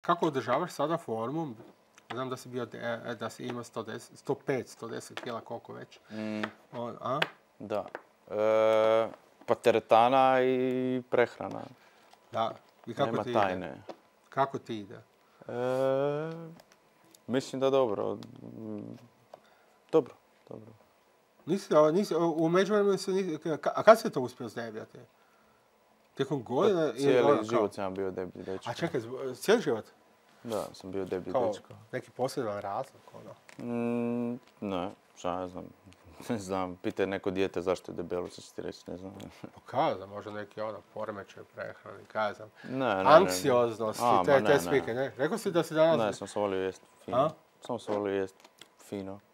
kako održavaš sada formu? Znam da si imao 105, 110 kila, koliko već. Da. Pa teretana i prehrana. Da. I kako nema ti tajne. ide? Kako ti ide? Mislim da dobro. Dobro. U međuvremenu a kad si to uspio zdebljati? Tijekom godina? Cijeli život sam bio deblji dečko. A čekaj, cijeli život? Da, sam bio deblji Kao dečko. neki posljedan razlog, Ne, šta ja znam. Ne znam, pitaj neko dijete zašto je debelo, što će ti reći, ne znam. Pa kada, možda neki poremećaj prehrani, kada znam. Ne. Anksioznost i te spike, ne? Rekao si da si danas... Ne, sam se volio jest fino. Sam se volio jest fino.